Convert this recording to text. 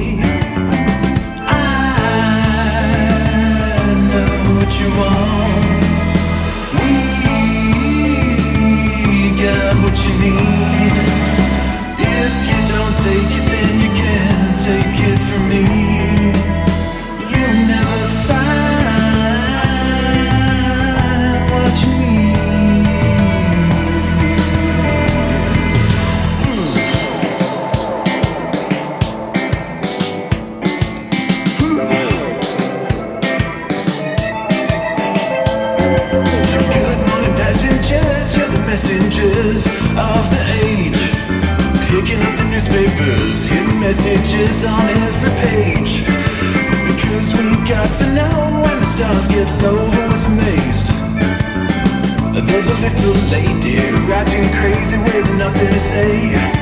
I know what you want. We got what you need. If you don't take it, then you can't take it from me. You'll never find what you need. Good morning, passengers, you're the messengers of the age. Picking up the newspapers, hidden messages on every page. Because we got to know when the stars get low, who is amazed. There's a little lady acting crazy with nothing to say.